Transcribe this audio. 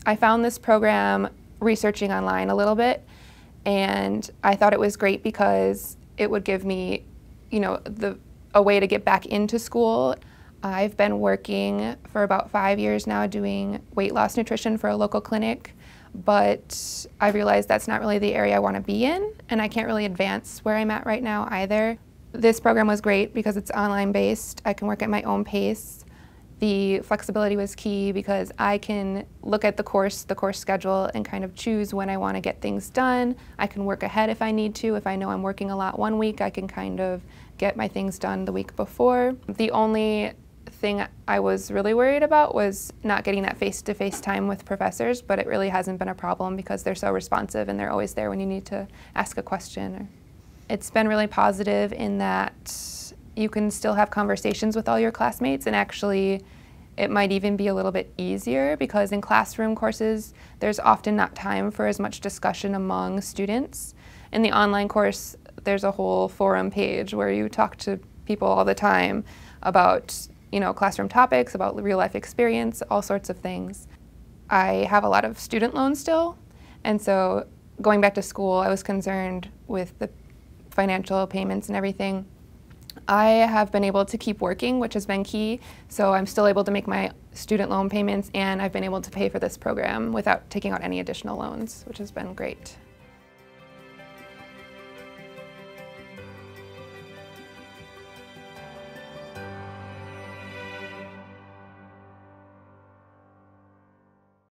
I found this program researching online a little bit, and I thought it was great because it would give me, a way to get back into school. I've been working for about 5 years now doing weight loss nutrition for a local clinic, but I realized that's not really the area I want to be in, and I can't really advance where I'm at right now either. This program was great because it's online based. I can work at my own pace. The flexibility was key because I can look at the course schedule, and kind of choose when I want to get things done. I can work ahead if I need to. If I know I'm working a lot one week, I can kind of get my things done the week before. The only thing I was really worried about was not getting that face-to-face time with professors, but it really hasn't been a problem because they're so responsive and they're always there when you need to ask a question. It's been really positive in that you can still have conversations with all your classmates, and actually it might even be a little bit easier because in classroom courses there's often not time for as much discussion among students. In the online course there's a whole forum page where you talk to people all the time about classroom topics, about real life experience, all sorts of things. I have a lot of student loans still, and so going back to school I was concerned with the financial payments and everything. I have been able to keep working, which has been key, so I'm still able to make my student loan payments, and I've been able to pay for this program without taking out any additional loans, which has been great.